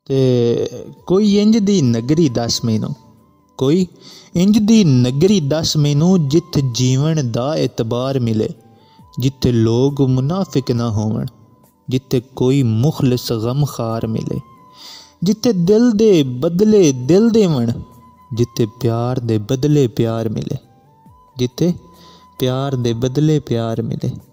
ते कोई इंज दी नगरी दस मैनू, कोई इंज दी नगरी दस मैनू जित्थे जीवन दा एतबार मिले, जित्थे लोग मुनाफिक ना होवन, जित्थे कोई मुखलिस गमखार मिले, जित्थे दिल दे बदले दिल देवन, जित्थे प्यार दे बदले प्यार मिले, जित्थे प्यार दे बदले प्यार मिले।